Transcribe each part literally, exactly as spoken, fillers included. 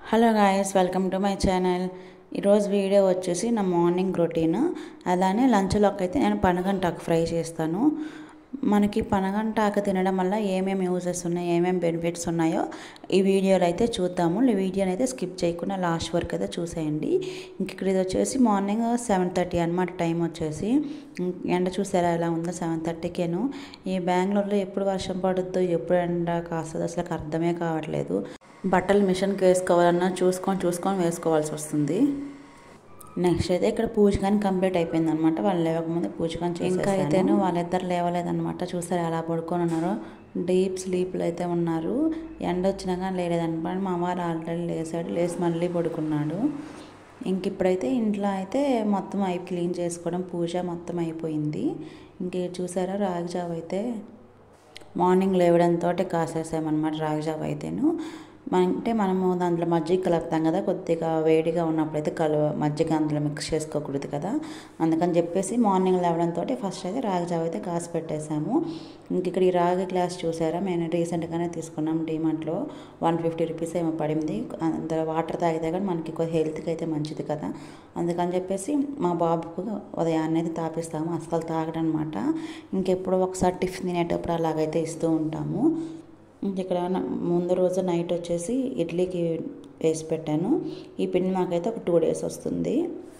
Hello guys, welcome to my channel. ఈరోజు video వచ్చేసి నా మార్నింగ్ రొటీన్. అలానే లంచ్లోకి అయితే నేను పనగంటాకు ఫ్రై చేస్తాను. మనకి పనగంటాకు తినడం వల్ల ఏమేమి యూజెస్ ఉన్నాయి, ఏమేమి బెనిఫిట్స్ ఉన్నాయో ఈ వీడియోలో అయితే చూద్దాము. ఈ వీడియోని అయితే స్కిప్ చేయకుండా లాస్ట్ వరకు అయితే చూసేయండి. ఇంక ఇక్కడ ఇది వచ్చేసి మార్నింగ్ సెవెన్ థర్టీ అనమాట. టైం వచ్చేసి ఎండ చూసారా ఎలా ఉందో, సెవెన్ థర్టీకేను. ఈ బెంగళూరులో ఎప్పుడు వర్షం పడుద్దో, ఎప్పుడు ఎండ కాస్తుందో అసలు అర్థమే కావట్లేదు. బట్టలు మిషన్కి వేసుకోవాలన్నా చూసుకొని చూసుకొని వేసుకోవాల్సి వస్తుంది. నెక్స్ట్ అయితే ఇక్కడ పూజ కానీ కంప్లీట్ అయిపోయింది అనమాట. వాళ్ళు లేవకముందే పూజ కానీ చేసి ఇంకా అయితేను వాళ్ళిద్దరు లేవలేదనమాట. చూసారు ఎలా పడుకొని ఉన్నారో, డీప్ స్లీప్లో అయితే ఉన్నారు. ఎండ వచ్చినా కానీ లేదనమాట. మా వారు ఆల్రెడీ లేసాడు, లేసి మళ్ళీ పడుకున్నాడు. ఇంక ఇప్పుడైతే ఇంట్లో అయితే మొత్తం అయి క్లీన్ చేసుకోవడం, పూజ మొత్తం అయిపోయింది. ఇంక చూసారా రాగి జావ అయితే మార్నింగ్ లేవడంతో కాసేసామన్నమాట. రాగి జావ అయితేను అంటే మనము దాంట్లో మజ్జిగ కలుపుతాం కదా, కొద్దిగా వేడిగా ఉన్నప్పుడైతే కలువ మజ్జిగ అందులో మిక్స్ చేసుకోకూడదు కదా, అందుకని చెప్పేసి మార్నింగ్ లేవడంతో ఫస్ట్ అయితే రాగి జావ అయితే కాసి పెట్టేసాము. ఇంక ఇక్కడ ఈ రాగి గ్లాస్ చూసారా, మేము రీసెంట్గానే తీసుకున్నాం డీమార్ట్లో. వన్ ఫిఫ్టీ రూపీస్ ఏమో పడింది. అందులో వాటర్ తాగితే కానీ మనకి హెల్త్కి అయితే మంచిది కదా, అందుకని చెప్పేసి మా బాబుకు ఉదయాన్నే అయితే తాపిస్తాము. అస్సలు తాగడనమాట. ఇంకెప్పుడో ఒకసారి టిఫిన్ తినేటప్పుడు అలాగైతే ఇస్తూ ఉంటాము. ఇక్కడ ముందు రోజు నైట్ వచ్చేసి ఇడ్లీకి వేసి పెట్టాను. ఈ పిండి మాకైతే ఒక టూ డేస్ వస్తుంది.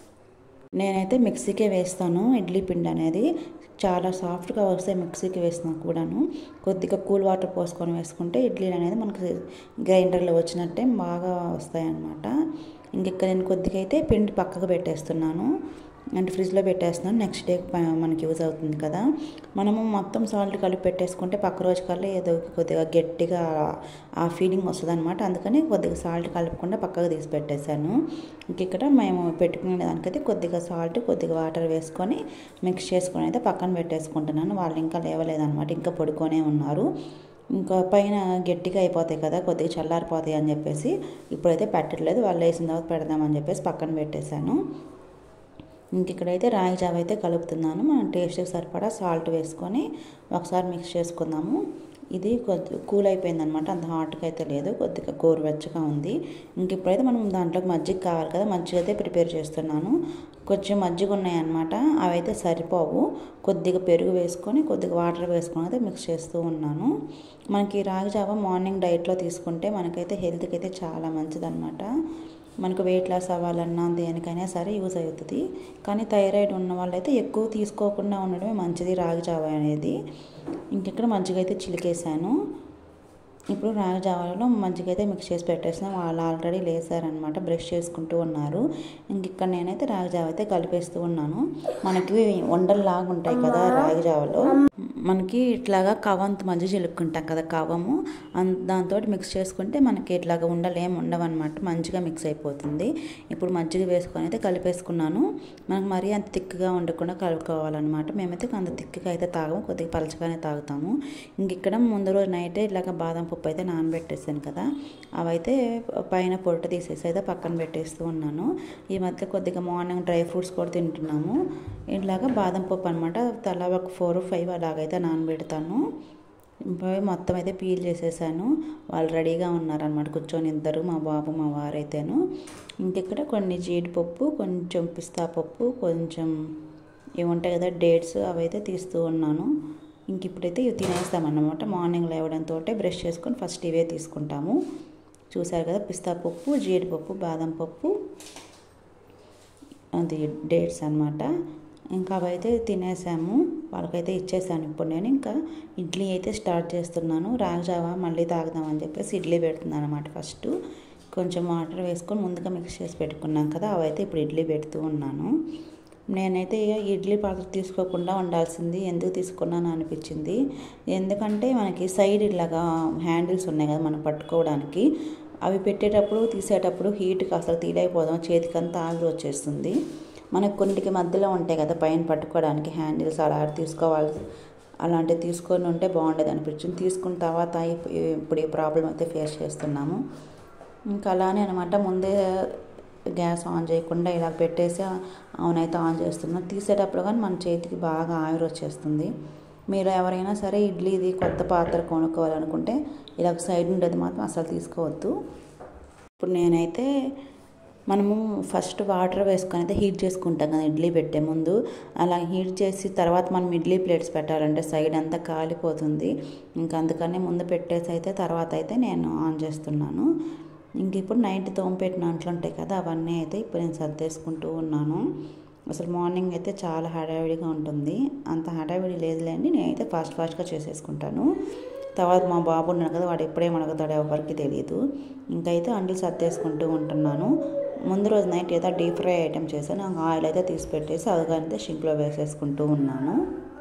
నేనైతే మిక్సీకే వేస్తాను ఇడ్లీ పిండి అనేది. చాలా సాఫ్ట్గా వస్తాయి మిక్సీకి వేసినా కూడాను. కొద్దిగా కూల్ వాటర్ పోసుకొని వేసుకుంటే ఇడ్లీలు అనేది మనకి గ్రైండర్లో వచ్చినట్టే బాగా వస్తాయి అన్నమాట. ఇంకెక్కడ నేను కొద్దిగా అయితే పిండి పక్కకు పెట్టేస్తున్నాను, అంటే ఫ్రిడ్జ్లో పెట్టేస్తున్నాను. నెక్స్ట్ డే మనకి యూజ్ అవుతుంది కదా. మనము మొత్తం సాల్ట్ కలిపి పెట్టేసుకుంటే పక్క రోజు కల్లా ఏదో కొద్దిగా గట్టిగా ఆ ఫీలింగ్ వస్తుంది అనమాట. అందుకని కొద్దిగా సాల్ట్ కలపకుండా పక్కకు తీసి పెట్టేశాను. ఇంక ఇక్కడ మేము పెట్టుకునే దానికైతే కొద్దిగా సాల్ట్, కొద్దిగా వాటర్ వేసుకొని మిక్స్ చేసుకొని అయితే పక్కన పెట్టేసుకుంటున్నాను. వాళ్ళు ఇంకా లేవలేదన్నమాట, ఇంకా పడుకొనే ఉన్నారు. ఇంకా పైన గట్టిగా అయిపోతాయి కదా, కొద్దిగా చల్లారిపోతాయి అని చెప్పేసి ఇప్పుడైతే పెట్టట్లేదు. వాళ్ళు వేసిన తర్వాత పెడదామని చెప్పేసి పక్కన పెట్టేశాను. ఇంక ఇక్కడైతే రాగి జావ అయితే కలుపుతున్నాను. మనం టేస్ట్కి సరిపడా సాల్ట్ వేసుకొని ఒకసారి మిక్స్ చేసుకుందాము. ఇది కొద్ది కూల్ అయిపోయింది అనమాట, అంత హాట్గా అయితే లేదు, కొద్దిగా గోరువెచ్చగా ఉంది. ఇంక ఇప్పుడైతే మనం దాంట్లోకి మజ్జిగ కావాలి కదా, మజ్జిగ అయితే ప్రిపేర్ చేస్తున్నాను. కొంచెం మజ్జిగ ఉన్నాయన్నమాట, అవి అయితే సరిపోవు. కొద్దిగా పెరుగు వేసుకొని కొద్దిగా వాటర్ వేసుకొని అయితే మిక్స్ చేస్తూ ఉన్నాను. మనకి రాగి జావ మార్నింగ్ డైట్లో తీసుకుంటే మనకైతే హెల్త్కి అయితే చాలా మంచిదన్నమాట. మనకు వెయిట్ లాస్ అవ్వాలన్నా దేనికైనా సరే యూజ్ అవుతుంది. కానీ థైరాయిడ్ ఉన్న వాళ్ళైతే ఎక్కువ తీసుకోకుండా ఉండడమే మంచిది రాగి జావ అనేది. ఇంకెక్కడ మజ్జిగ అయితే చిలికేసాను. ఇప్పుడు రాగి జావలో మజ్జిగ అయితే మిక్స్ చేసి పెట్టేసినా. వాళ్ళు ఆల్రెడీ లేసారనమాట, బ్రష్ చేసుకుంటూ ఉన్నారు. ఇంక ఇక్కడ నేనైతే రాగి జావ అయితే కలిపేస్తూ ఉన్నాను. మనకి వండల్లాగా ఉంటాయి కదా రాగి జావలో, మనకి ఇట్లాగా కవంత మజ్జిగ చిలుక్కుంటాం కదా కవము, దాంతో మిక్స్ చేసుకుంటే మనకి ఇట్లాగా ఉండలేం ఉండవన్నమాట, మంచిగా మిక్స్ అయిపోతుంది. ఇప్పుడు మజ్జిగ వేసుకొని అయితే కలిపేసుకున్నాను. మనకు మరీ అంత తిక్కుగా ఉండకుండా కలుపుకోవాలన్నమాట. మేమైతే అంత తిక్కుగా అయితే తాగము, కొద్దిగా పలచగానే తాగుతాము. ఇంక ఇక్కడ ముందు రోజు నైటే ఇలాగ బాదం పప్పు అయితే నానబెట్టేసాను కదా, అవైతే పైన పొట్టు తీసేసి అయితే పక్కన పెట్టేస్తూ ఉన్నాను. ఈ మధ్య కొద్దిగా మార్నింగ్ డ్రై ఫ్రూట్స్ కూడా తింటున్నాము. ఇలాగా బాదం పప్పు అనమాట, తలా ఒక ఫోర్ ఫైవ్ అలాగైతే నానబెడతాను. మొత్తం అయితే పీల్ చేసేసాను. వాళ్ళు రెడీగా ఉన్నారనమాట కూర్చొని ఇద్దరు, మా బాబు మా వారైతేను. ఇంకెక్కడ కొన్ని జీడిపప్పు, కొంచెం పిస్తా పప్పు, కొంచెం ఇవి ఉంటాయి కదా డేట్స్, అవైతే తీస్తూ ఉన్నాను. ఇంక ఇప్పుడైతే ఇవి తినేస్తామన్నమాట. మార్నింగ్ లేవడంతో బ్రష్ చేసుకొని ఫస్ట్ ఇవే తీసుకుంటాము. చూసారు కదా, పిస్తా పప్పు, జీడిపప్పు, బాదం పప్పు, అది డేట్స్ అనమాట. ఇంకా అవైతే తినేసాము, వాళ్ళకైతే ఇచ్చేసాను. ఇప్పుడు నేను ఇంకా ఇడ్లీ అయితే స్టార్ట్ చేస్తున్నాను. రాగి జావ మళ్ళీ తాగుదామని చెప్పేసి ఇడ్లీ పెడుతున్నాను అనమాట. ఫస్ట్ కొంచెం వాటర్ వేసుకొని ముందుగా మిక్స్ చేసి పెట్టుకున్నాం కదా, అవైతే ఇప్పుడు ఇడ్లీ పెడుతూ ఉన్నాను. నేనైతే ఇడ్లీ పాత్ర తీసుకోకుండా ఉండాల్సింది, ఎందుకు తీసుకున్నాను అనిపించింది. ఎందుకంటే మనకి సైడ్ ఇలాగా హ్యాండిల్స్ ఉన్నాయి కదా మనం పట్టుకోవడానికి, అవి పెట్టేటప్పుడు తీసేటప్పుడు హీట్కి అసలు తీయలేకపోదాం, చేతికంతా ఆవిరి వచ్చేస్తుంది. మనకు కొన్నిటికి మధ్యలో ఉంటాయి కదా పైన పట్టుకోవడానికి హ్యాండిల్స్, అలా తీసుకోవాలి. అలాంటివి తీసుకొని ఉంటే బాగుండేది అనిపించింది. తీసుకున్న తర్వాత ఇప్పుడు ఈ ప్రాబ్లం అయితే ఫేస్ చేస్తున్నాము. ఇంకా అలానే అనమాట, ముందే గ్యాస్ ఆన్ చేయకుండా ఇలా పెట్టేసి అవునైతే ఆన్ చేస్తున్నాను. తీసేటప్పుడు కానీ మన చేతికి బాగా ఆవిరి వచ్చేస్తుంది. మీరు ఎవరైనా సరే ఇడ్లీది కొత్త పాత్ర కొనుక్కోవాలనుకుంటే ఇలా సైడ్ ఉండేది మాత్రం అసలు తీసుకోవద్దు. ఇప్పుడు నేనైతే మనము ఫస్ట్ వాటర్ వేసుకొని అయితే హీట్ చేసుకుంటాం కదా ఇడ్లీ పెట్టే ముందు, అలా హీట్ చేసి తర్వాత మనం ఇడ్లీ ప్లేట్స్ పెట్టాలంటే సైడ్ అంతా కాలిపోతుంది. ఇంకా అందుకని ముందు పెట్టేసి అయితే తర్వాత అయితే నేను ఆన్ చేస్తున్నాను. ఇంక ఇప్పుడు నైట్ తోమపెట్టిన అంట్లు ఉంటాయి కదా, అవన్నీ అయితే ఇప్పుడు నేను సర్దేసుకుంటూ ఉన్నాను. అసలు మార్నింగ్ అయితే చాలా హడావిడిగా ఉంటుంది. అంత హడావిడి లేదులేండి, నేనైతే ఫాస్ట్ ఫాస్ట్గా చేసేసుకుంటాను. తర్వాత మా బాబు ఉన్నాడు కదా, వాడు ఎప్పుడేం అడుగుతాడో ఎవరికి తెలియదు. ఇంకైతే అంట్లు సర్దేసుకుంటూ ఉంటున్నాను. ముందు రోజు నైట్ ఏదో డీప్ ఫ్రై ఐటెం చేశాను, ఆయిల్ అయితే తీసి పెట్టేసి అదిగైతే షింక్లో వేసేసుకుంటూ ఉన్నాను.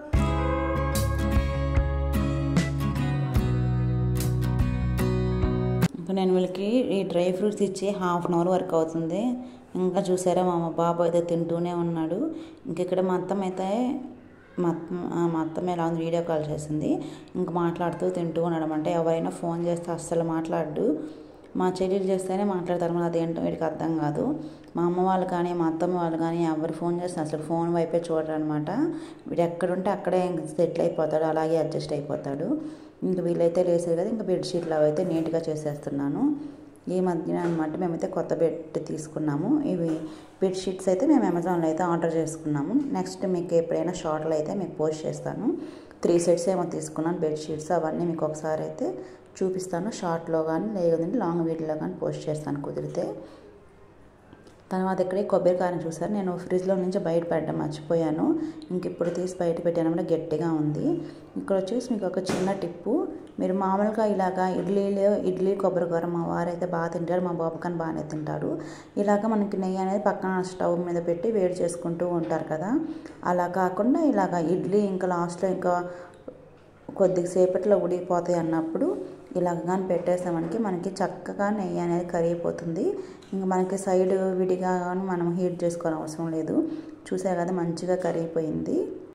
ఇంకా నేను వీళ్ళకి ఈ డ్రై ఫ్రూట్స్ ఇచ్చి హాఫ్ అన్ అవర్ వరకు అవుతుంది. ఇంకా చూసారా మా బాబు అయితే తింటూనే ఉన్నాడు. ఇంక ఇక్కడ మా అత్తమ్మ అయితే మా మా అత్తమ్మ ఎలా ఉంది వీడియో కాల్ చేసింది. ఇంక మాట్లాడుతూ తింటూ ఉండడం, అంటే ఎవరైనా ఫోన్ చేస్తే అస్సలు మాట్లాడు. మా చెల్లెలు చేస్తేనే మాట్లాడతారు, మరి అదేంటో వీడికి అర్థం కాదు. మా అమ్మ వాళ్ళు కానీ మా అత్తమ్మ వాళ్ళు కానీ ఎవరు ఫోన్ చేస్తే అసలు ఫోన్ వైపే చూడరు అనమాట. వీడు ఎక్కడుంటే అక్కడే సెటిల్ అయిపోతాడు, అలాగే అడ్జస్ట్ అయిపోతాడు. ఇంక వీళ్ళైతే లేసారు కదా, ఇంకా బెడ్షీట్లు అవి అయితే నీట్గా చేసేస్తున్నాను. ఈ మధ్యన అనమాట మేమైతే కొత్త బెడ్ తీసుకున్నాము. ఇవి బెడ్షీట్స్ అయితే మేము అమెజాన్లో అయితే ఆర్డర్ చేసుకున్నాము. నెక్స్ట్ మీకు ఎప్పుడైనా షార్ట్లో అయితే మీకు పోస్ట్ చేస్తాను. త్రీ సెట్స్ ఏమో తీసుకున్నాను బెడ్షీట్స్, అవన్నీ మీకు ఒకసారి అయితే చూపిస్తాను షార్ట్లో కానీ లేదంటే లాంగ్ వీడియోలో కానీ పోస్ట్ చేస్తాను కుదిరితే. తర్వాత ఇక్కడే కొబ్బరికాయను చూసారు, నేను ఫ్రిడ్జ్లో నుంచి బయట పెట్టడం మర్చిపోయాను. ఇంక ఇప్పుడు తీసి బయట పెట్టాను, గట్టిగా ఉంది. ఇక్కడ వచ్చేసి మీకు ఒక చిన్న టిప్పు, మీరు మామూలుగా ఇలాగా ఇడ్లీలో ఇడ్లీ కొబ్బరికాయ మా వారు అయితే బాగా తింటారు, మా బాబు కానీ బాగానే తింటారు. ఇలాగ మనకి నెయ్యి అనేది పక్కన స్టవ్ మీద పెట్టి వేడి చేసుకుంటూ ఉంటారు కదా, అలా కాకుండా ఇలాగ ఇడ్లీ ఇంకా లాస్ట్లో ఇంకా కొద్దిసేపట్లో ఉడికిపోతాయి అన్నప్పుడు ఇలాగ కానీ పెట్టేసామంటే మనకి చక్కగా నెయ్యి అనేది కరిగిపోతుంది. ఇంకా మనకి సైడ్ విడిగా కానీ మనం హీట్ చేసుకోని అవసరం లేదు. చూసా కదా మంచిగా కరిగిపోయింది.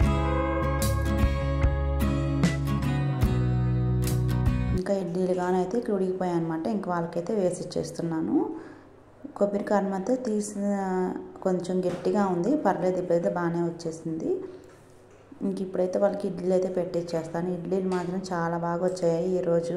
ఇంకా ఇడ్లీలు కానీ అయితే ఇక్కడ ఉడికిపోయాయి అనమాట. ఇంక వాళ్ళకైతే వేసి ఇచ్చేస్తున్నాను. కొబ్బరి కారం అయితే తీసి కొంచెం గట్టిగా ఉంది, పర్లేదు, ఇప్పుడైతే బాగానే వచ్చేసింది. ఇంక ఇప్పుడైతే వాళ్ళకి ఇడ్లీలు అయితే పెట్టిచ్చేస్తాను. ఇడ్లీలు మాత్రం చాలా బాగా వచ్చాయి ఈరోజు.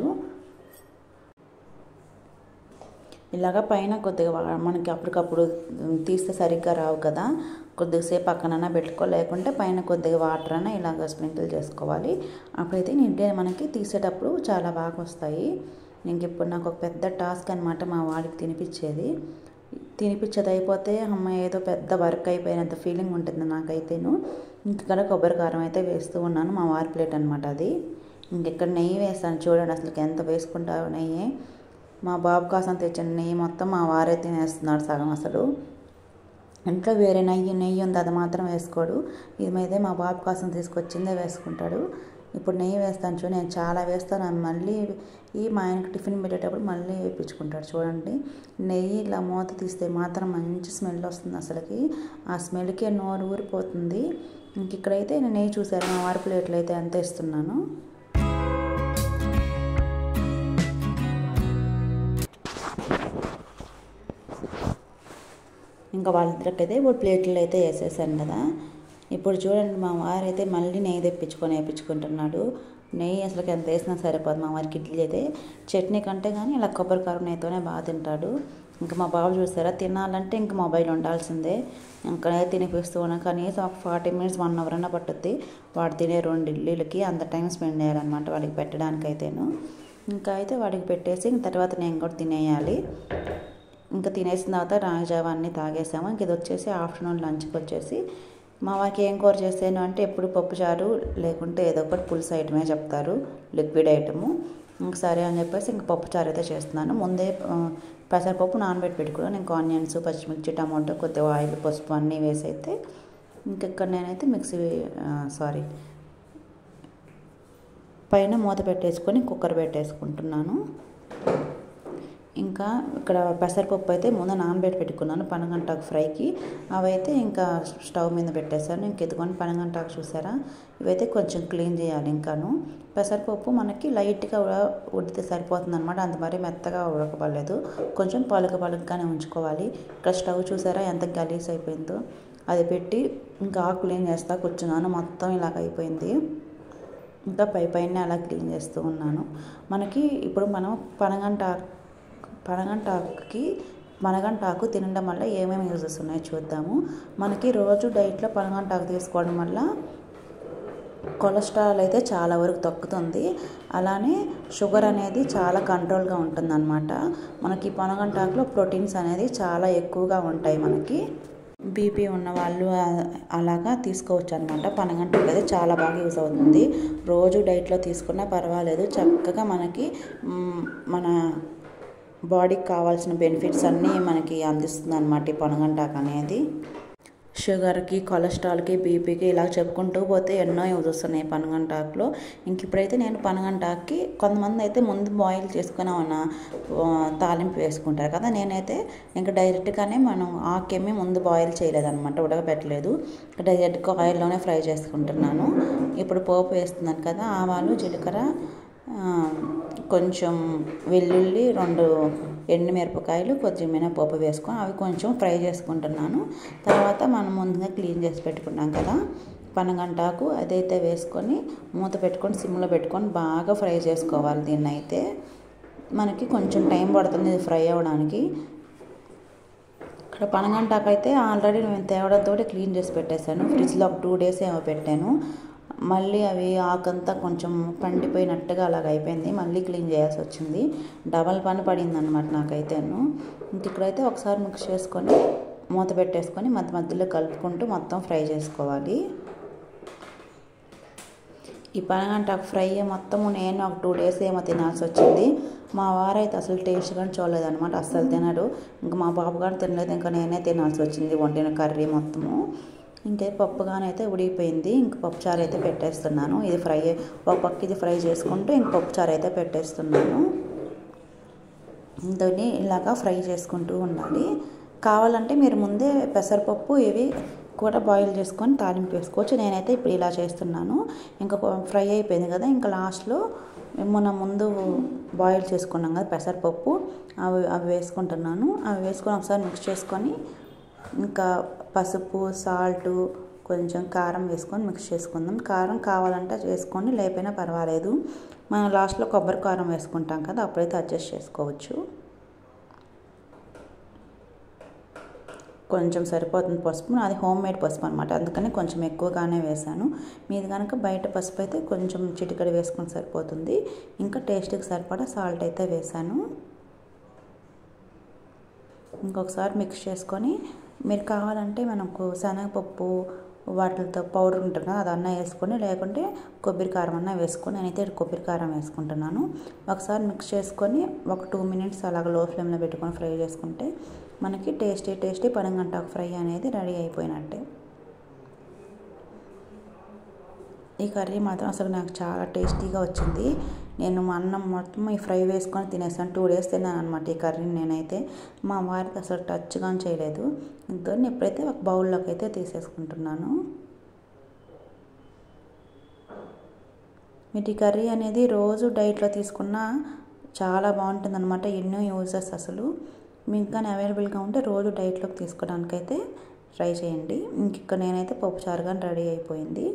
ఇలాగ పైన కొద్దిగా మనకి అప్పటికప్పుడు తీస్తే సరిగ్గా రావు కదా, కొద్దిసేపు పక్కనన్నా పెట్టుకో, లేకుంటే పైన కొద్దిగా వాటర్ అన్నా ఇలాగ స్ప్రింకిల్ చేసుకోవాలి. అప్పుడైతే ఇడ్లీ మనకి తీసేటప్పుడు చాలా బాగా వస్తాయి. ఇంక ఇప్పుడు నాకు ఒక పెద్ద టాస్క్ అనమాట మా వాడికి తినిపించేది. తినిపించేది అయిపోతే అమ్మ ఏదో పెద్ద వర్క్ అయిపోయినంత ఫీలింగ్ ఉంటుంది నాకైతేను. ఇంకెక్కడ కొబ్బరి కారం అయితే వేస్తూ ఉన్నాను, మా వారి ప్లేట్ అనమాట అది. ఇంకెక్కడ నెయ్యి వేస్తాను చూడండి, అసలు ఎంత వేసుకుంటారో నెయ్యి. మా బాబు కోసం తెచ్చిన నెయ్యి మొత్తం మా వారే తినేస్తున్నాడు సగం. అసలు ఇంట్లో వేరే నెయ్యి నెయ్యి ఉంది, అది మాత్రం వేసుకోడు. ఇది మీదే మా బాబు కోసం తీసుకొచ్చిందే వేసుకుంటాడు. ఇప్పుడు నెయ్యి వేస్తాను చూడు, నేను చాలా వేస్తాను. మళ్ళీ ఈ మా ఆయనకి టిఫిన్ పెట్టేటప్పుడు మళ్ళీ వేయించుకుంటాడు. చూడండి, నెయ్యి ఇలా మూత తీస్తే మాత్రం మంచి స్మెల్ వస్తుంది. అసలుకి ఆ స్మెల్కే నోరు ఊరిపోతుంది. ఇంక ఇక్కడైతే నేను నెయ్యి చూసాను, మా వారి ప్లేట్లు అయితే అంత ఇస్తున్నాను. ఇంకా వాళ్ళిద్దరికైతే ఇప్పుడు ప్లేట్లు అయితే వేసేసాను కదా. ఇప్పుడు చూడండి మా వారైతే మళ్ళీ నెయ్యి తెప్పించుకొని వేయించుకుంటున్నాడు. నెయ్యి అసలుకి ఎంత వేసినా సరిపోదు మా వారికి. ఇడ్లీ అయితే చట్నీ కంటే కానీ ఇలా కొబ్బరి కారం నెయ్యితోనే బాగా తింటాడు. ఇంకా మా బాబు చూసారా, తినాలంటే ఇంక మొబైల్ ఉండాల్సిందే. ఇంకా తినిపిస్తూ ఉన్నా కనీసం ఒక ఫార్టీ మినిట్స్ వన్ అవర్ అన్నా పట్టుద్ది వాడు తినే రెండు ఇడ్లీలకి. అంత టైం స్పెండ్ చేయాలన్నమాట వాడికి పెట్టడానికైతేను. ఇంకా అయితే వాడికి పెట్టేసి ఇంక తర్వాత నేను కూడా తినేయాలి. ఇంకా తినేసిన తర్వాత రాజావా అన్నీ తాగేసాము. ఇంక ఇది వచ్చేసి ఆఫ్టర్నూన్ లంచ్కి వచ్చేసి మా వారికి ఏం కూర చేసాను అంటే ఎప్పుడు పప్పుచారు లేకుంటే ఏదో ఒకటి పులుసు ఐటమే చెప్తారు, లిక్విడ్ ఐటము. ఇంక సరే అని చెప్పేసి ఇంక పప్పుచారు అయితే చేస్తున్నాను. ముందే పెసరపప్పు నానబెట్టి పెట్టుకున్నాను. ఇంకా ఆనియన్స్, పచ్చిమిర్చి, టమాటో, కొద్దిగా ఆయిల్, పసుపు అన్నీ వేసి అయితే ఇంకెక్కడ నేనైతే మిక్సీ సారీ పైన మూత పెట్టేసుకొని కుక్కర్ పెట్టేసుకుంటున్నాను. ఇంకా ఇక్కడ పెసరపప్పు అయితే ముందు నానబెట్టి పెట్టుకున్నాను పనగంటాకు ఫ్రైకి. అవైతే ఇంకా స్టవ్ మీద పెట్టేశాను. ఇంక ఎదుకొని పనగంటాకు చూసారా, ఇవైతే కొంచెం క్లీన్ చేయాలి. ఇంకాను పెసరపప్పు మనకి లైట్గా ఉడితే సరిపోతుంది అనమాట, అంత మరీ మెత్తగా ఉడకబడలేదు, కొంచెం పలుక పలుకగానే ఉంచుకోవాలి. ఇక్కడ స్టవ్ చూసారా ఎంత గలీజ్ అయిపోయిందో, అది పెట్టి ఇంకా క్లీన్ చేస్తా కూర్చున్నాను. మొత్తం ఇలాగ అయిపోయింది. ఇంకా పై పైన అలా క్లీన్ చేస్తూ ఉన్నాను. మనకి ఇప్పుడు మనం పనగంట పనగంటాకుకి పనగంటాకు తినడం వల్ల ఏమేమి యూజెస్ ఉన్నాయో చూద్దాము. మనకి రోజు డైట్లో పనగంటాకు తీసుకోవడం వల్ల కొలెస్ట్రాల్ అయితే చాలా వరకు తగ్గుతుంది. అలానే షుగర్ అనేది చాలా కంట్రోల్గా ఉంటుందన్నమాట. మనకి పనగంటాకులో ప్రోటీన్స్ అనేది చాలా ఎక్కువగా ఉంటాయి. మనకి బీపీ ఉన్న వాళ్ళు అలాగా తీసుకోవచ్చు అనమాట. పనగంటాకు అయితే చాలా బాగా యూజ్ అవుతుంది. రోజు డైట్లో తీసుకున్నా పర్వాలేదు, చక్కగా మనకి మన బాడీకి కావాల్సిన బెనిఫిట్స్ అన్నీ మనకి అందిస్తుంది అనమాట ఈ పనగంటాకు అనేది. షుగర్కి, కొలెస్ట్రాల్కి, బీపీకి ఇలా చెప్పుకుంటూ పోతే ఎన్నో యూజ్ వస్తున్నాయి పనగంటాకులో. ఇంక ఇప్పుడైతే నేను పనగంటాకుకి కొంతమంది అయితే ముందు బాయిల్ చేసుకుని ఏమన్నా తాలింపు వేసుకుంటారు కదా, నేనైతే ఇంకా డైరెక్ట్గానే మనం ఆకేమి ముందు బాయిల్ చేయలేదన్నమాట, ఉడకబెట్టలేదు. డైరెక్ట్గా ఆయిల్లోనే ఫ్రై చేసుకుంటున్నాను. ఇప్పుడు పోపు వేస్తున్నాను కదా, ఆవాలు, జీలకర్ర, కొంచెం వెల్లుల్లి, రెండు ఎండుమిరపకాయలు, కొద్దిగా మినపప్పు వేసుకొని అవి కొంచెం ఫ్రై చేసుకుంటున్నాను. తర్వాత మనం ముందుగా క్లీన్ చేసి పెట్టుకున్నాం కదా పనగంటాకు, అదైతే వేసుకొని మూత పెట్టుకొని సిమ్లో పెట్టుకొని బాగా ఫ్రై చేసుకోవాలి. దీన్ని అయితే మనకి కొంచెం టైం పడుతుంది ఇది ఫ్రై అవ్వడానికి. ఇక్కడ పనగంటాకు అయితే ఆల్రెడీ నేను తేవడంతో క్లీన్ చేసి పెట్టేశాను. ఫ్రిడ్జ్లో ఒక టూ డేస్ ఏమో పెట్టాను. మళ్ళీ అవి ఆకంతా కొంచెం పండిపోయినట్టుగా అలాగ అయిపోయింది. మళ్ళీ క్లీన్ చేయాల్సి వచ్చింది. డబల్ పని పడింది అనమాట నాకైతేను. ఇంక ఇక్కడైతే ఒకసారి మిక్స్ చేసుకొని మూత పెట్టేసుకొని మధ్య మధ్యలో కలుపుకుంటూ మొత్తం ఫ్రై చేసుకోవాలి. ఈ పనగంటాకు ఫ్రై మొత్తము నేను ఒక టూ డేస్ ఏమో తినాల్సి వచ్చింది. మా వారైతే అసలు టేస్ట్ కానీ చూడలేదన్నమాట, అస్సలు తినడు. ఇంకా మా బాబు కానీ తినలేదు, ఇంకా నేనే తినాల్సి వచ్చింది వండిన కర్రీ మొత్తము. ఇంకే పప్పు కానీ అయితే ఉడికిపోయింది. ఇంక పప్పుచారు అయితే పెట్టేస్తున్నాను. ఇది ఫ్రై ఒక పక్క ఇది ఫ్రై చేసుకుంటూ ఇంక పప్పుచారు అయితే పెట్టేస్తున్నాను. దీన్ని ఇలాగా ఫ్రై చేసుకుంటూ ఉండాలి. కావాలంటే మీరు ముందే పెసరపప్పు ఇవి కూడా బాయిల్ చేసుకొని తాలింపు వేసుకోవచ్చు. నేనైతే ఇప్పుడు ఇలా చేస్తున్నాను. ఇంకా ఫ్రై అయిపోయింది కదా, ఇంకా లాస్ట్లో మనం ముందు బాయిల్ చేసుకున్నాం కదా పెసరపప్పు, అవి అవి వేసుకుంటున్నాను. అవి వేసుకొని ఒకసారి మిక్స్ చేసుకొని ఇంకా పసుపు, సాల్టు, కొంచెం కారం వేసుకొని మిక్స్ చేసుకుందాం. కారం కావాలంటే వేసుకొని, లేకపోయినా పర్వాలేదు. మనం లాస్ట్లో కొబ్బరి కారం వేసుకుంటాం కదా, అప్పుడైతే అడ్జస్ట్ చేసుకోవచ్చు. కొంచెం సరిపోతుంది పసుపు, అది హోమ్ మేడ్ పసుపు అనమాట, అందుకని కొంచెం ఎక్కువగానే వేసాను. మీది కనుక బయట పసుపు అయితే కొంచెం చిటికెడు వేసుకొని సరిపోతుంది. ఇంకా టేస్ట్కి సరిపడా సాల్ట్ అయితే వేసాను. ఇంకొకసారి మిక్స్ చేసుకొని మీరు కావాలంటే మనకు శనగపప్పు వాటితో పౌడర్ ఉంటుంది కదా, అదన్నా వేసుకొని, లేకుంటే కొబ్బరి కారం అన్నా వేసుకొని, నేనైతే కొబ్బరి కారం వేసుకుంటున్నాను. ఒకసారి మిక్స్ చేసుకొని ఒక టూ మినిట్స్ అలాగ లో ఫ్లేమ్లో పెట్టుకొని ఫ్రై చేసుకుంటే మనకి టేస్టీ టేస్టీ పనగంటాకు ఫ్రై అనేది రెడీ అయిపోయినట్టే. ఈ కర్రీ మాత్రం అసలు నాకు చాలా టేస్టీగా వచ్చింది. నేను మా అన్నం మొత్తం ఈ ఫ్రై వేసుకొని తినేసాను. టూ డేస్ తిన్నాను అనమాట ఈ కర్రీని నేనైతే. మా వారికి అసలు టచ్ కానీ చేయలేదు. ఇంతని ఎప్పుడైతే ఒక బౌల్లోకి అయితే తీసేసుకుంటున్నాను. మీరు ఈ కర్రీ అనేది రోజు డైట్లో తీసుకున్నా చాలా బాగుంటుంది అనమాట. ఎన్నో యూజెస్ అసలు. మీకు కానీ అవైలబుల్గా ఉంటే రోజు డైట్లోకి తీసుకోవడానికైతే ట్రై చేయండి. ఇంక ఇక్కడ నేనైతే పప్పుచారు కానీ రెడీ అయిపోయింది.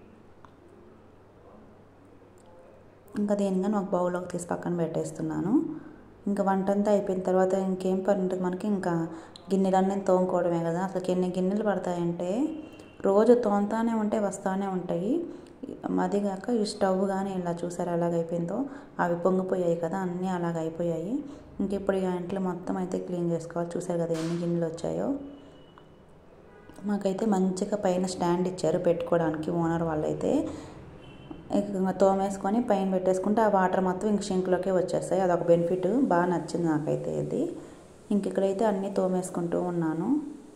ఇంకా దేనికని ఒక బౌల్లోకి తీసి పక్కన పెట్టేస్తున్నాను. ఇంకా వంట అంతా అయిపోయిన తర్వాత ఇంకేం పని ఉంటుంది మనకి, ఇంకా గిన్నెలన్నీ తోముకోవడమే కదా. అసలు ఎన్ని గిన్నెలు పడతాయంటే రోజు తోముతానే ఉంటాయి, వస్తూనే ఉంటాయి. అదిగాక ఈ స్టవ్ కానీ ఇలా చూసారు ఎలాగైపోయిందో, అవి పొంగిపోయాయి కదా, అన్నీ అలాగ అయిపోయాయి. ఇంక ఇప్పుడు ఈ అంట్లు మొత్తం అయితే క్లీన్ చేసుకోవాలి. చూసారు కదా ఎన్ని గిన్నెలు వచ్చాయో. మాకైతే మంచిగా పైన స్టాండ్ ఇచ్చారు పెట్టుకోవడానికి ఓనర్ వాళ్ళైతే. తోమేసుకొని పైన పెట్టేసుకుంటే ఆ వాటర్ మొత్తం ఇంక షింక్లోకే వచ్చేస్తాయి. అదొక బెనిఫిట్, బాగా నచ్చింది నాకైతే ఇది. ఇంక ఇక్కడైతే అన్నీ తోమేసుకుంటూ ఉన్నాను.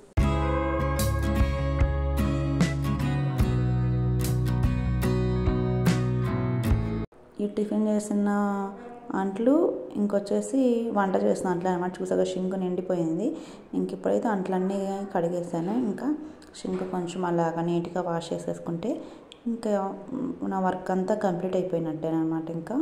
ఈ టిఫిన్ చేసిన అంట్లు ఇంకొచ్చేసి వంట చేసిన అంట్లు అనమాట. చూసాక షింక్ నిండిపోయింది. ఇంక ఇప్పుడైతే అంట్లన్నీ కడిగేసాను. ఇంకా షింక్ కొంచెం అలాగా నీట్గా వాష్ చేసేసుకుంటే ఇంకా నా వర్క్ అంతా కంప్లీట్ అయిపోయినట్టేనమాట. ఇంకా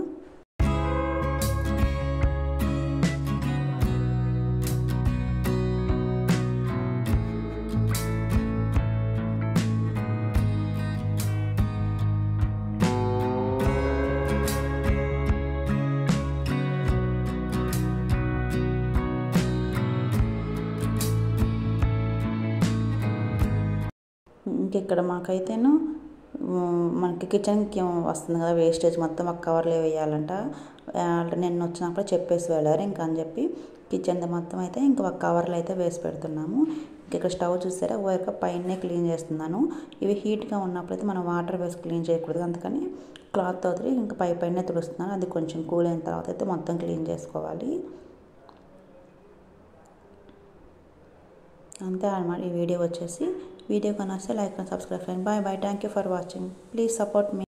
ఇంకెక్కడ మాకైతేను మనకి కిచెన్కి వస్తుంది కదా వేస్టేజ్ మొత్తం ఒక కవర్లో వేయాలంట. నేను వచ్చినప్పుడు చెప్పేసి వెళ్ళారు ఇంకా అని చెప్పి కిచెన్ మొత్తం అయితే ఇంకా ఒక కవర్లో అయితే వేసి పెడుతున్నాము. ఇక్కడ స్టవ్ చూసారా ఊరిక పైనే క్లీన్ చేస్తున్నాను. ఇవి హీట్గా ఉన్నప్పుడైతే మనం వాటర్ వేసి క్లీన్ చేయకూడదు, అందుకని క్లాత్ తోటి ఇంకా పై పైనే తుడుస్తున్నాను. అది కొంచెం కూల్ అయిన తర్వాత అయితే మొత్తం క్లీన్ చేసుకోవాలి. అంతే అన్నమాట ఈ వీడియో వచ్చేసి. వీడియో కన్నా like and subscribe. Bye bye. Thank you for watching. Please support me.